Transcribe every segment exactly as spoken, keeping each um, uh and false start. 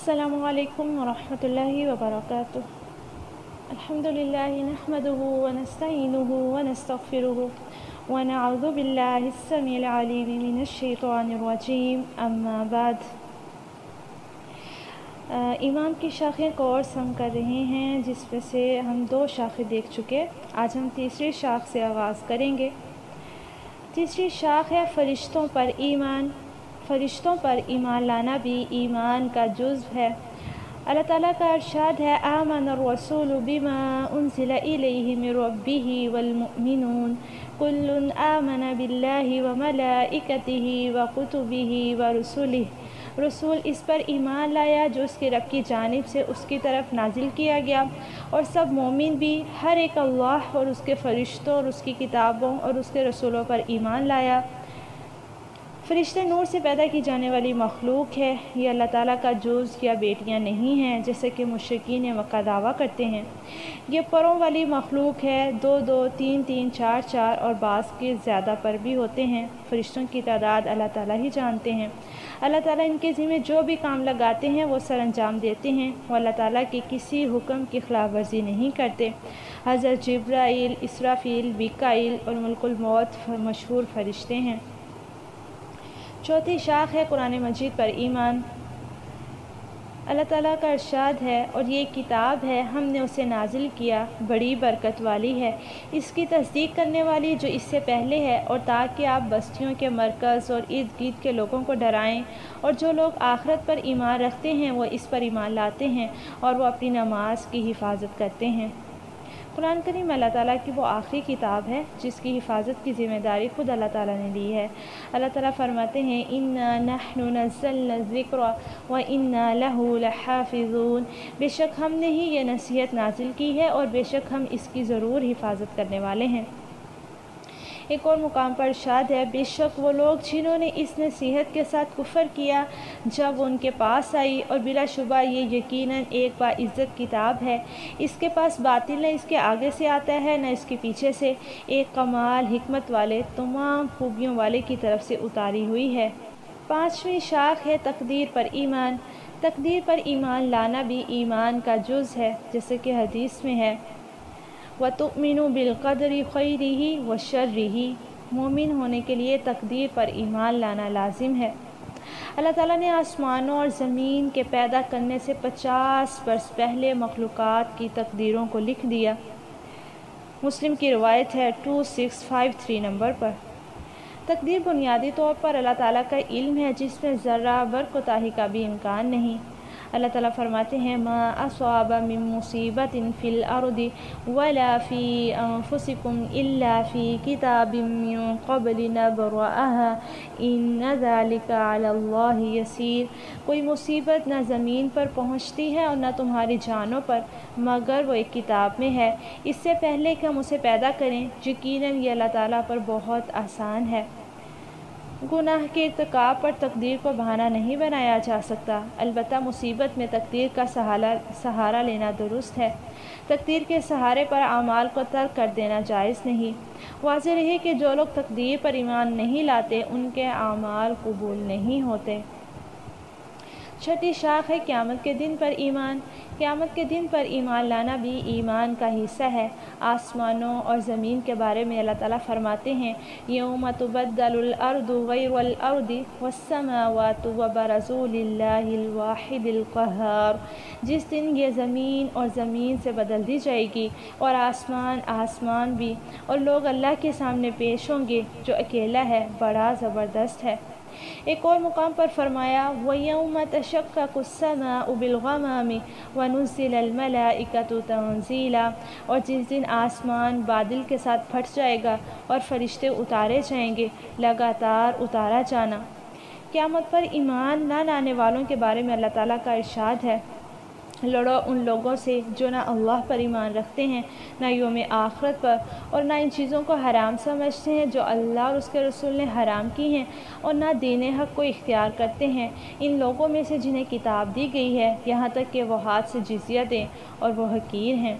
السلام علیکم ورحمۃ اللہ وبرکاتہ۔ الحمدللہ نحمدہ ونستعینہ ونستغفرہ ونعوذ باللہ السمیع العلیم من الشیطان الرجیم، اما بعد۔ ایمان کی شاخیں کورس ہم کر رہے ہیں، جس میں سے ہم دو شاخیں دیکھ چکے۔ آج ہم تیسری شاخ سے آغاز کریں گے۔ تیسری شاخ ہے فرشتوں پر ایمان۔ فرشتوں پر ایمان لانا بھی ایمان کا جزو ہے۔ اللہ تعالیٰ کا ارشاد ہے، آمن الرسول بما انزل الیہ من ربہ والمؤمنون کل آمن باللہ وملائکتہ وکتبہ ورسلہ۔ رسول اس پر ایمان لایا جو اس کے رب کی جانب سے اس کی طرف نازل کیا گیا، اور سب مومن بھی ہر ایک اللہ اور اس کے فرشتوں اور اس کی کتابوں اور اس کے رسولوں پر ایمان لایا۔ فرشتے نور سے پیدا کی جانے والی مخلوق ہے، یہ اللہ تعالیٰ کا جز یا بیٹیاں نہیں ہیں جیسے کہ مشرکین مکہ دعویٰ کرتے ہیں۔ یہ پروں والی مخلوق ہے، دو دو تین تین چار چار اور بعض کے زیادہ پر بھی ہوتے ہیں۔ فرشتوں کی تعداد اللہ تعالیٰ ہی جانتے ہیں۔ اللہ تعالیٰ ان کے ذمہ جو بھی کام لگاتے ہیں وہ سر انجام دیتے ہیں۔ وہ اللہ تعالیٰ کے کسی حکم کی خلاف ورزی نہیں کرتے۔ حضرت جبرائیل، اسرافیل، میکائیل اور ملک الموت مشہور فرشتے ہیں۔ چوتھی شاخ ہے قرآن مجید پر ایمان۔ اللہ تعالیٰ کا ارشاد ہے، اور یہ کتاب ہے ہم نے اسے نازل کیا، بڑی برکت والی ہے، اس کی تصدیق کرنے والی جو اس سے پہلے ہے، اور تاکہ آپ بستیوں کے مرکز اور ارد گرد کے لوگوں کو ڈرائیں، اور جو لوگ آخرت پر ایمان رکھتے ہیں وہ اس پر ایمان لاتے ہیں اور وہ اپنی نماز کی حفاظت کرتے ہیں۔ قرآن کریم اللہ تعالیٰ کی وہ آخری کتاب ہے جس کی حفاظت کی ذمہ داری خود اللہ تعالیٰ نے لی ہے۔ اللہ تعالیٰ فرماتے ہیں، اِنَّا نَحْنُ نَزَّلْنَا الذِّكْرَ وَإِنَّا لَهُ لَحَافِظُونَ۔ بے شک ہم نے ہی یہ نصیحت نازل کی ہے اور بے شک ہم اس کی ضرور حفاظت کرنے والے ہیں۔ ایک اور مقام پر ارشاد ہے، بے شک وہ لوگ جنہوں نے اس نصیحت کے ساتھ کفر کیا جب ان کے پاس آئی، اور بلا شبہ یہ یقیناً ایک باعزت کتاب ہے، اس کے پاس باطل نہ اس کے آگے سے آتا ہے نہ اس کے پیچھے سے، ایک کمال حکمت والے تمام خوبیوں والے کی طرف سے اتاری ہوئی ہے۔ پانچویں شاخ ہے تقدیر پر ایمان۔ تقدیر پر ایمان لانا بھی ایمان کا جز ہے، جیسے کہ حدیث میں ہے، وَتُؤْمِنُ بِالْقَدْرِ خَيْرِهِ وَشَرِّهِ۔ مومن ہونے کے لیے تقدیر پر ایمان لانا لازم ہے۔ اللہ تعالیٰ نے آسمانوں اور زمین کے پیدا کرنے سے پچاس برس پہلے مخلوقات کی تقدیروں کو لکھ دیا۔ مسلم کی روایت ہے two six five three number پر۔ تقدیر بنیادی طور پر اللہ تعالیٰ کا علم ہے جس میں ذرہ بر کوتاہی کا بھی امکان نہیں۔ اللہ تعالیٰ فرماتے ہیں، ما اصاب من مصیبت فی الارض ولا فی انفسکم الا فی کتاب من قبل نبرأها ان ذلک علی اللہ یسیر۔ کوئی مصیبت نہ زمین پر پہنچتی ہے اور نہ تمہاری جانوں پر مگر وہ ایک کتاب میں ہے، اس سے پہلے کہ ہم اسے پیدا کریں، یقیناً یہ اللہ تعالیٰ پر بہت آسان ہے۔ گناہ کے ارتکاب پر تقدیر کو بہانہ نہیں بنایا جا سکتا، البتہ مصیبت میں تقدیر کا سہارا لینا درست ہے۔ تقدیر کے سہارے پر اعمال کو ترک کر دینا جائز نہیں۔ واضح رہے کہ جو لوگ تقدیر پر ایمان نہیں لاتے ان کے اعمال قبول نہیں ہوتے۔ چھٹی شاخ ہے قیامت کے دن پر ایمان۔ قیامت کے دن پر ایمان لانا بھی ایمان کا حصہ ہے۔ آسمانوں اور زمین کے بارے میں اللہ تعالیٰ فرماتے ہیں، یوم تبدل الارض غیر الارض والسماوات وبرزوا للہ الواحد القہار۔ جس دن یہ زمین اور زمین سے بدل دی جائے گی اور آسمان آسمان بھی، اور لوگ اللہ کے سامنے پیش ہوں گے جو اکیلا ہے، بڑا زبردست ہے۔ ایک اور مقام پر فرمایا، وَيَوْمَ تَشَقَّقُ السَّمَاءُ بِالْغَمَامِ وَنُزِّلَ الْمَلَائِكَةُ تَنزِيلًا۔ اور جس دن آسمان بادل کے ساتھ پھٹ جائے گا اور فرشتے اتارے جائیں گے، لگاتار اتارا جانا۔ قیامت پر ایمان نہ لانے والوں کے بارے میں اللہ تعالیٰ کا ارشاد ہے، لڑو ان لوگوں سے جو نہ اللہ پر ایمان رکھتے ہیں، نہ یوم آخرت پر، اور نہ ان چیزوں کو حرام سمجھتے ہیں جو اللہ اور اس کے رسول نے حرام کی ہیں، اور نہ دین حق کو اختیار کرتے ہیں ان لوگوں میں سے جنہیں کتاب دی گئی ہے، یہاں تک کہ وہ ہاتھ سے جزیہ دیں، اور وہ حقیر ہیں۔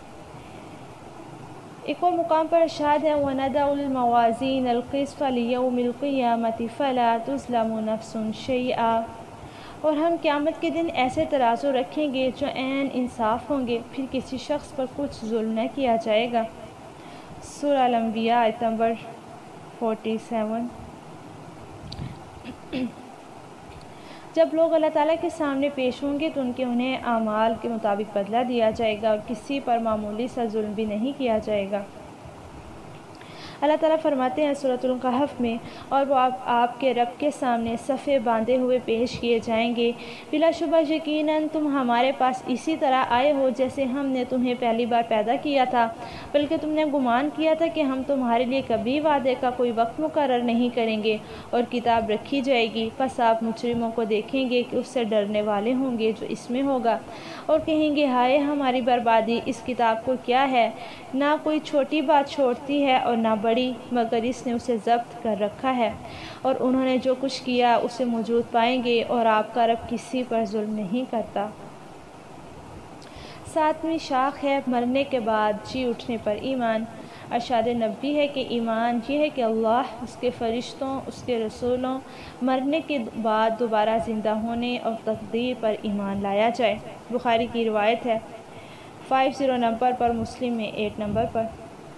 ایک اور مقام پر ارشاد ہے، وَنَضَعُ الْمَوَازِينَ الْقِسْطَ لِيَوْمِ الْقِيَامَةِ فَلَا تُظْلَمُ نَفْسٌ شَيْئًا۔ اور ہم قیامت کے دن ایسے ترازو رکھیں گے جو عین انصاف ہوں گے، پھر کسی شخص پر کچھ ظلم نہ کیا جائے گا۔ سورہ الانبیاء آیت نمبر فورٹی سیون۔ جب لوگ اللہ تعالیٰ کے سامنے پیش ہوں گے تو ان کے انہیں اعمال کے مطابق بدلہ دیا جائے گا اور کسی پر معمولی سا ظلم بھی نہیں کیا جائے گا۔ اللہ تعالیٰ فرماتے ہیں سورۃ الکہف میں، اور وہ آپ, آپ کے رب کے سامنے صفے باندھے ہوئے پیش کیے جائیں گے، بلا شبہ یقیناً تم ہمارے پاس اسی طرح آئے ہو جیسے ہم نے تمہیں پہلی بار پیدا کیا تھا، بلکہ تم نے گمان کیا تھا کہ ہم تمہارے لیے کبھی وعدے کا کوئی وقت مقرر نہیں کریں گے اور کتاب رکھی جائے گی، پس آپ مجرموں کو دیکھیں گے کہ اس سے ڈرنے والے ہوں گے جو اس میں ہوگا، اور کہیں گے ہائے ہماری بربادی، اس کتاب کو کیا ہے، نہ کوئی چھوٹی بات چھوڑتی ہے اور نہ بڑی، مگر اس نے اسے ضبط کر رکھا ہے، اور انہوں نے جو کچھ کیا اسے موجود پائیں گے، اور آپ کا رب کسی پر ظلم نہیں کرتا۔ ساتویں شاخ ہے مرنے کے بعد جی اٹھنے پر ایمان۔ ارشاد نبی ہے کہ ایمان یہ ہے کہ اللہ، اس کے فرشتوں، اس کے رسولوں، مرنے کے بعد دوبارہ زندہ ہونے اور تقدیر پر ایمان لایا جائے۔ بخاری کی روایت ہے، فائیو زیرو نمبر پر، مسلم میں ایٹ نمبر پر۔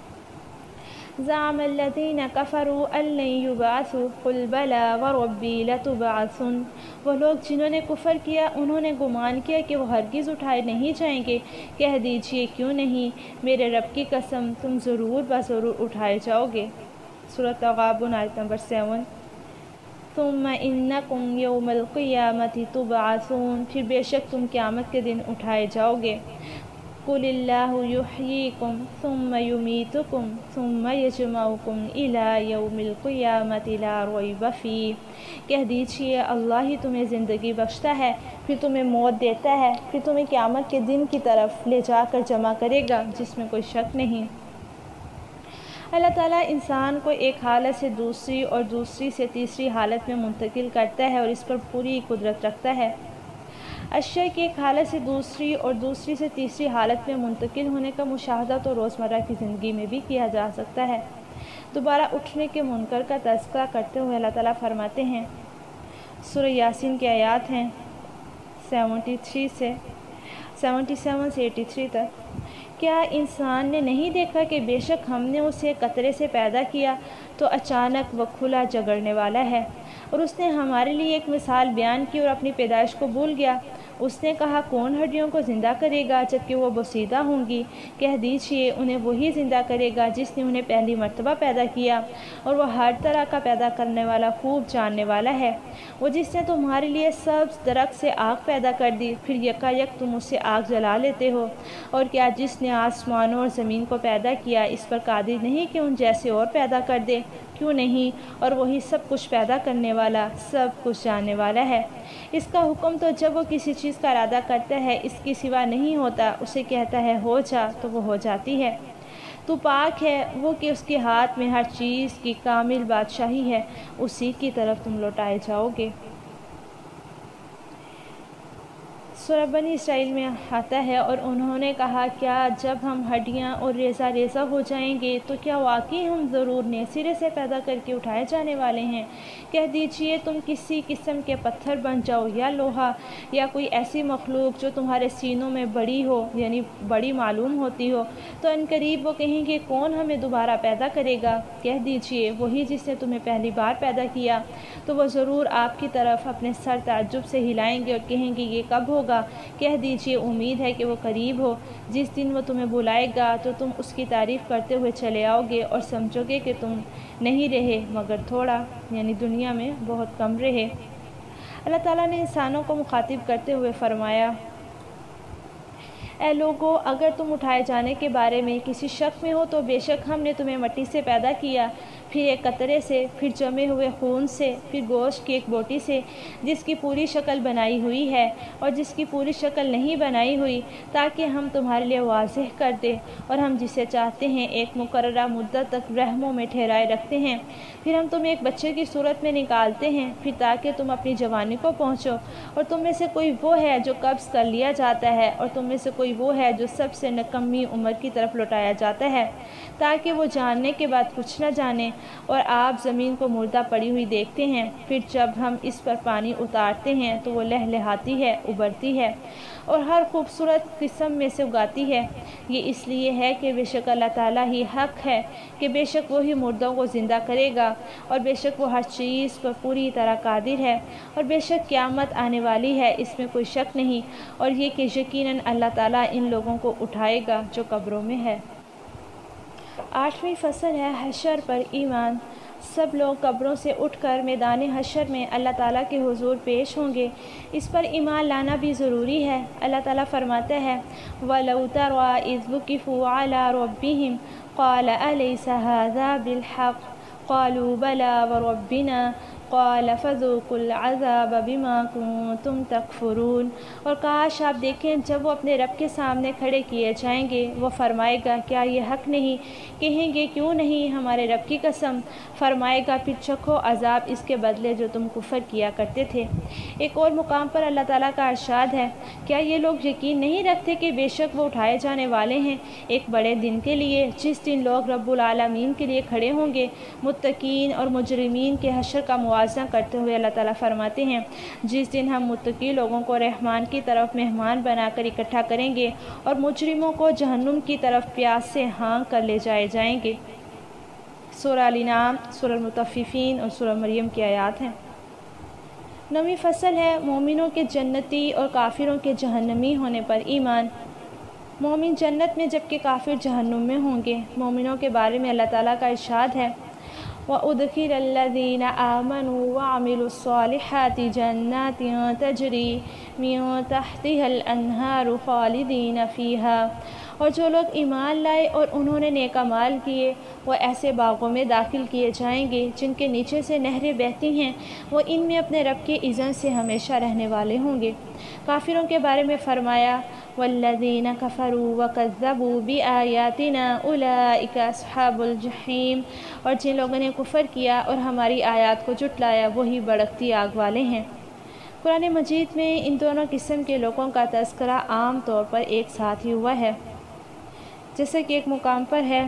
زعم الذین کفروا ان لن یبعثوا قل بلی وربی لتبعثن۔ وہ لوگ جنہوں نے کفر کیا انہوں نے گمان کیا کہ وہ ہرگز اٹھائے نہیں جائیں گے، کہہ دیجئے کیوں نہیں، میرے رب کی قسم تم ضرور بضرور اٹھائے جاؤ گے۔ سورۃ تغابن آیت نمبر سیون۔ ثم انکم یوم القیامۃ تبعثون، پھر بے شک تم قیامت کے دن اٹھائے جاؤ گے۔ قل اللہ یحییکم ثم یمیتکم ثم یجمعکم الی یوم القیامۃ لا ریب فیہ، کہہ دیجئے اللہ ہی تمہیں زندگی بخشتا ہے، پھر تمہیں موت دیتا ہے، پھر تمہیں قیامت کے دن کی طرف لے جا کر جمع کرے گا جس میں کوئی شک نہیں۔ اللہ تعالیٰ انسان کو ایک حالت سے دوسری اور دوسری سے تیسری حالت میں منتقل کرتا ہے اور اس پر پوری قدرت رکھتا ہے۔ اشیاء کی ایک حالت سے دوسری اور دوسری سے تیسری حالت میں منتقل ہونے کا مشاہدہ تو روزمرہ کی زندگی میں بھی کیا جا سکتا ہے۔ دوبارہ اٹھنے کے منکر کا تذکرہ کرتے ہوئے اللہ تعالیٰ فرماتے ہیں، سورہ یاسین کی آیات ہیں سیونٹی تھری سے سیونٹی سیون سے ایٹی تھری تک۔ کیا انسان نے نہیں دیکھا کہ بے شک ہم نے اسے قطرے سے پیدا کیا تو اچانک وہ کھلا جگڑنے والا ہے، اور اس نے ہمارے لیے ایک مثال بیان کی اور اپنی پیدائش کو بھول گیا۔ اس نے کہا کون ہڈیوں کو زندہ کرے گا جبکہ وہ بوسیدہ ہوں گی، کہہ دیجئے انہیں وہی زندہ کرے گا جس نے انہیں پہلی مرتبہ پیدا کیا، اور وہ ہر طرح کا پیدا کرنے والا خوب جاننے والا ہے۔ وہ جس نے تمہارے لیے سبز درخت سے آگ پیدا کر دی، پھر یکا یک تم اس سے آگ جلا لیتے ہو، اور کیا جس نے آسمانوں اور زمین کو پیدا کیا اس پر قادر نہیں کہ ان جیسے اور پیدا کر دے؟ کیوں نہیں، اور وہی سب کچھ پیدا کرنے والا، سب کچھ جاننے والا ہے۔ اس کا حکم تو جب وہ کسی چیز کا ارادہ کرتا ہے اس کی سوا نہیں ہوتا، اسے کہتا ہے ہو جا تو وہ ہو جاتی ہے۔ تو پاک ہے وہ کہ اس کے ہاتھ میں ہر چیز کی کامل بادشاہی ہے، اسی کی طرف تم لوٹائے جاؤ گے۔ سورہ بنی اسرائیل میں آتا ہے، اور انہوں نے کہا کیا جب ہم ہڈیاں اور ریزہ ریزہ ہو جائیں گے تو کیا واقعی ہم ضرور نئے سرے سے پیدا کر کے اٹھائے جانے والے ہیں؟ کہہ دیجئے تم کسی قسم کے پتھر بن جاؤ یا لوہا یا کوئی ایسی مخلوق جو تمہارے سینوں میں بڑی ہو، یعنی بڑی معلوم ہوتی ہو، تو ان قریب وہ کہیں گے کون ہمیں دوبارہ پیدا کرے گا؟ کہہ دیجئے وہی جس نے تمہیں پہلی بار پیدا کیا، تو وہ ضرور آپ کی طرف اپنے سر تعجب سے ہلائیں گے اور کہیں گے یہ کب ہوگا؟ کہہ دیجئے امید ہے کہ وہ قریب ہو، جس دن وہ تمہیں بلائے گا تو تم اس کی تعریف کرتے ہوئے چلے آؤ گے اور سمجھو گے کہ تم نہیں رہے مگر تھوڑا، یعنی دنیا میں بہت کم رہے۔ اللہ تعالیٰ نے انسانوں کو مخاطب کرتے ہوئے فرمایا، اے لوگو اگر تم اٹھائے جانے کے بارے میں کسی شک میں ہو تو بے شک ہم نے تمہیں مٹی سے پیدا کیا، پھر ایک قطرے سے، پھر جمے ہوئے خون سے، پھر گوشت کی ایک بوٹی سے، جس کی پوری شکل بنائی ہوئی ہے اور جس کی پوری شکل نہیں بنائی ہوئی، تاکہ ہم تمہارے لیے واضح کر دیں، اور ہم جسے چاہتے ہیں ایک مقررہ مدت تک رحموں میں ٹھہرائے رکھتے ہیں، پھر ہم تمہیں ایک بچے کی صورت میں نکالتے ہیں، پھر تاکہ تم اپنی جوانی کو پہنچو، اور تم میں سے کوئی وہ ہے جو قبض کر لیا جاتا ہے اور تم میں سے کوئی کوئی وہ ہے جو سب سے نکمی عمر کی طرف لوٹایا جاتا ہے تاکہ وہ جاننے کے بعد کچھ نہ جانے، اور آپ زمین کو مردہ پڑی ہوئی دیکھتے ہیں، پھر جب ہم اس پر پانی اتارتے ہیں تو وہ لہلہاتی ہے، ابھرتی ہے اور ہر خوبصورت قسم میں سے اگاتی ہے۔ یہ اس لیے ہے کہ بے شک اللہ تعالیٰ ہی حق ہے کہ بے شک وہی مردوں کو زندہ کرے گا، اور بے شک وہ ہر چیز پر پوری طرح قادر ہے، اور بے شک قیامت آنے والی ہے، اس میں کوئی شک نہیں، اور یہ کہ یقیناً اللہ تعالیٰ ان لوگوں کو اٹھائے گا جو قبروں میں ہے۔ آٹھویں فصل ہے حشر پر ایمان۔ سب لوگ قبروں سے اٹھ کر میدان حشر میں اللہ تعالیٰ کے حضور پیش ہوں گے، اس پر ایمان لانا بھی ضروری ہے۔ اللہ تعالیٰ فرماتا ہے وَلَوْ تَرَىٰ إِذْ وُقِفُوا عَلَىٰ رَبِّهِمْ قَالَ أَلَيْسَ هَٰذَا بِالْحَقِّ قَالُوا بَلَىٰ وَرَبِّنَا قَالَ فَذُوقُوا الْعَذَابَ بِمَا كُنتُمْ تَكْفُرُونَ۔ اور کاش آپ دیکھیں جب وہ اپنے رب کے سامنے کھڑے کیے جائیں گے، وہ فرمائے گا کیا یہ حق نہیں؟ کہیں گے کیوں نہیں، ہمارے رب کی قسم۔ فرمائے گا پھر چکھو عذاب اس کے بدلے جو تم کفر کیا کرتے تھے۔ ایک اور مقام پر اللہ تعالیٰ کا ارشاد ہے کیا یہ لوگ یقین نہیں رکھتے کہ بے شک وہ اٹھائے جانے والے ہیں ایک بڑے دن کے لیے، جس دن لوگ رب العالمین کے لیے کھڑے ہوں گے۔ متقین اور مجرمین کے حشر کا موازنہ کرتے ہوئے اللہ تعالیٰ فرماتے ہیں جس دن ہم متقی لوگوں کو رحمان کی طرف مہمان بنا کر اکٹھا کریں گے اور مجرموں کو جہنم کی طرف پیاس سے ہانک کر لے جائے جائیں گے۔ سورہ الانعام، سورہ المطففین اور سورہ مریم کی آیات ہیں۔ نویں فصل ہے مومنوں کے جنتی اور کافروں کے جہنمی ہونے پر ایمان۔ مومن جنت میں جبکہ کافر جہنم میں ہوں گے۔ مومنوں کے بارے میں اللہ تعالیٰ کا ارشاد ہے وَأُدْخِلَ الَّذِينَ آمَنُوا وَعَمِلُوا الصَّالِحَاتِ جَنَّاتٍ تَجْرِي مِن تَحْتِهَا الْأَنْهَارُ خَالِدِينَ فِيهَا۔ اور جو لوگ ایمان لائے اور انہوں نے نیک اعمال کیے وہ ایسے باغوں میں داخل کیے جائیں گے جن کے نیچے سے نہریں بہتی ہیں، وہ ان میں اپنے رب کے اذن سے ہمیشہ رہنے والے ہوں گے۔ کافروں کے بارے میں فرمایا وَالَّذِينَ كَفَرُوا وَكَذَّبُوا بِآيَاتِنَا أُولَٰئِكَ أَصْحَابُ الْجَحِيمِ۔ اور جن لوگوں نے کفر کیا اور ہماری آیات کو جھٹلایا وہی بھڑکتی آگ والے ہیں۔ قرآن مجید میں ان دونوں قسم کے لوگوں کا تذکرہ عام طور پر ایک ساتھ ہی ہوا ہے، جیسے کہ ایک مقام پر ہے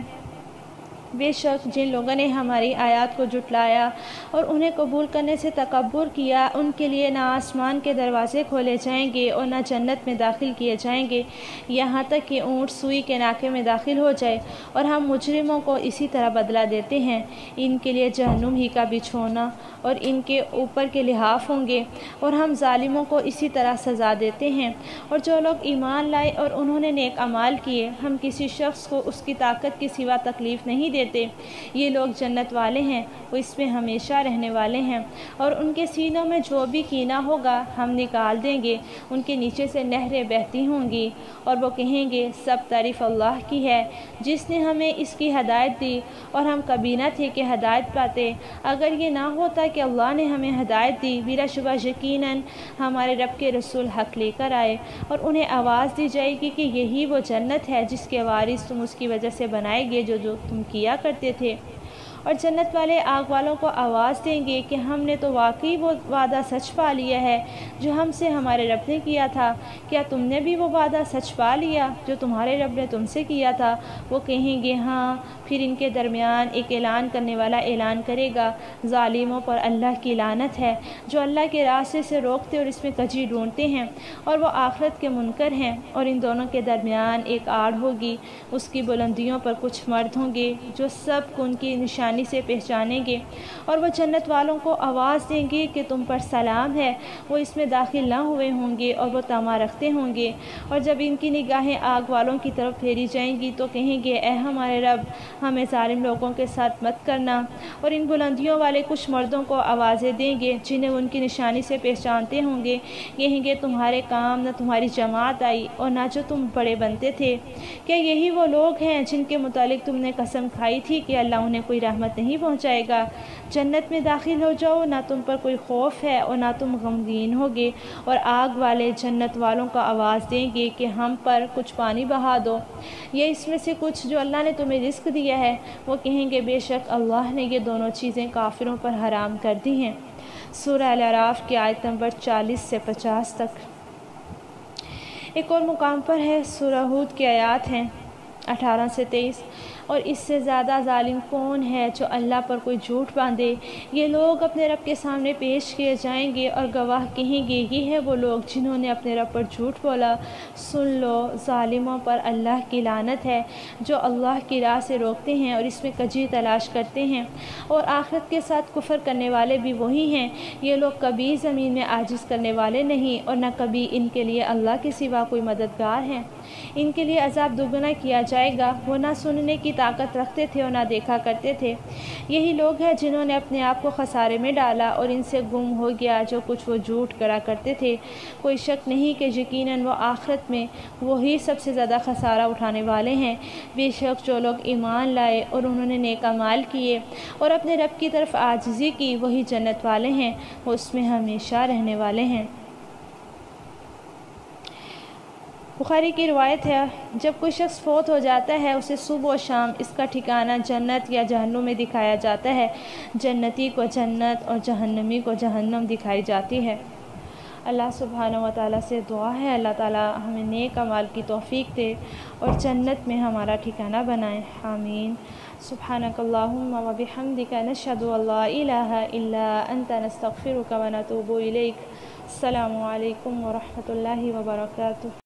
بے شک جن لوگوں نے ہماری آیات کو جھٹلایا اور انہیں قبول کرنے سے تکبر کیا ان کے لیے نہ آسمان کے دروازے کھولے جائیں گے اور نہ جنت میں داخل کیے جائیں گے یہاں تک کہ اونٹ سوئی کے ناکے میں داخل ہو جائے، اور ہم مجرموں کو اسی طرح بدلہ دیتے ہیں۔ ان کے لیے جہنم ہی کا بچھونا اور ان کے اوپر کے لحاف ہوں گے، اور ہم ظالموں کو اسی طرح سزا دیتے ہیں۔ اور جو لوگ ایمان لائے اور انہوں نے نیک اعمال کیے ہم کسی شخص کو اس کی طاقت کے سوا تکلیف نہیں دیتے، یہ لوگ جنت والے ہیں، وہ اس میں ہمیشہ رہنے والے ہیں، اور ان کے سینوں میں جو بھی کینہ ہوگا ہم نکال دیں گے، ان کے نیچے سے نہریں بہتی ہوں گی، اور وہ کہیں گے سب تعریف اللہ کی ہے جس نے ہمیں اس کی ہدایت دی اور ہم کبھی نہ تھے کہ ہدایت پاتے۔ اگر یہ نہ ہوتا کہ اللہ نے ہمیں ہدایت دی، بلا شبہ یقیناً ہمارے رب کے رسول حق لے کر آئے، اور انہیں آواز دی جائے گی کہ یہی وہ جنت ہے جس کے وارث تم اس کی وجہ سے بنائے گے جو جو تم کیا کرتے تھے۔ اور جنت والے آگ والوں کو آواز دیں گے کہ ہم نے تو واقعی وہ وعدہ سچ پا لیا ہے جو ہم سے ہمارے رب نے کیا تھا، کیا تم نے بھی وہ وعدہ سچ پا لیا جو تمہارے رب نے تم سے کیا تھا؟ وہ کہیں گے ہاں۔ پھر ان کے درمیان ایک اعلان کرنے والا اعلان کرے گا ظالموں پر اللہ کی لعنت ہے جو اللہ کے راستے سے روکتے اور اس میں کجی ڈھونڈتے ہیں، اور وہ آخرت کے منکر ہیں۔ اور ان دونوں کے درمیان ایک آڑ ہوگی، اس کی بلندیوں پر کچھ مرد ہوں گے جو سب کو ان کی نشانی سے پہچانیں گے، اور وہ جنت والوں کو آواز دیں گے کہ تم پر سلام ہے۔ وہ اس میں داخل نہ ہوئے ہوں گے اور وہ طمع رکھتے ہوں گے، اور جب ان کی نگاہیں آگ والوں کی طرف پھیری جائیں گی تو کہیں گے اے ہمارے رب ہمیں ظالم لوگوں کے ساتھ مت کرنا۔ اور ان بلندیوں والے کچھ مردوں کو آوازیں دیں گے جنہیں ان کی نشانی سے پہچانتے ہوں گے، کہیں گے تمہارے کام نہ تمہاری جماعت آئی اور نہ جو تم بڑے بنتے تھے۔ کیا یہی وہ لوگ ہیں جن کے متعلق تم نے قسم کھائی تھی کہ اللہ انہیں کوئی رحمت نہیں پہنچائے گا؟ جنت میں داخل ہو جاؤ، نہ تم پر کوئی خوف ہے اور نہ تم غمگین ہوگے۔ اور آگ والے جنت والوں کا آواز دیں گے کہ ہم پر کچھ پانی بہا دو، یہ اس میں سے کچھ جو اللہ نے تمہیں رزق دیا ہے۔ وہ کہیں گے بے شک اللہ نے یہ دونوں چیزیں کافروں پر حرام کر دی ہیں۔ سورہ الاعراف کی آیت نمبر چالیس سے پچاس تک۔ ایک اور مقام پر ہے سورہ ہود کی آیات ہیں اٹھارہ سے تیئیس، اور اس سے زیادہ ظالم کون ہے جو اللہ پر کوئی جھوٹ باندھے۔ یہ لوگ اپنے رب کے سامنے پیش کیے جائیں گے اور گواہ کہیں گے یہ ہے وہ لوگ جنہوں نے اپنے رب پر جھوٹ بولا۔ سن لو، ظالموں پر اللہ کی لعنت ہے جو اللہ کی راہ سے روکتے ہیں اور اس میں کجی تلاش کرتے ہیں، اور آخرت کے ساتھ کفر کرنے والے بھی وہی ہیں۔ یہ لوگ کبھی زمین میں عاجز کرنے والے نہیں اور نہ کبھی ان کے لیے اللہ کے سوا کوئی مددگار ہیں۔ ان کے لیے عذاب دوگنا کیا جائے گا، وہ نہ سننے کی طاقت رکھتے تھے اور نہ دیکھا کرتے تھے۔ یہی لوگ ہیں جنہوں نے اپنے آپ کو خسارے میں ڈالا اور ان سے گم ہو گیا جو کچھ وہ جھوٹ کرا کرتے تھے۔ کوئی شک نہیں کہ یقیناً وہ آخرت میں وہی سب سے زیادہ خسارہ اٹھانے والے ہیں۔ بے شک جو لوگ ایمان لائے اور انہوں نے نیک اعمال کیے اور اپنے رب کی طرف عاجزی کی، وہی جنت والے ہیں، وہ اس میں ہمیشہ رہنے والے ہیں۔ بخاری کی روایت ہے، جب کوئی شخص فوت ہو جاتا ہے اسے صبح و شام اس کا ٹھکانہ جنت یا جہنم میں دکھایا جاتا ہے۔ جنتی کو جنت اور جہنمی کو جہنم دکھائی جاتی ہے۔ اللہ سبحانہ و تعالیٰ سے دعا ہے اللہ تعالیٰ ہمیں نیک اعمال کی توفیق دے اور جنت میں ہمارا ٹھکانہ بنائے، آمین۔ سبحانک اللہم و بحمدک نشہد ان لا الہ الا انت نستغفرک و نتوب الیک۔ السلام علیکم ورحمۃ اللہ وبرکاتہ۔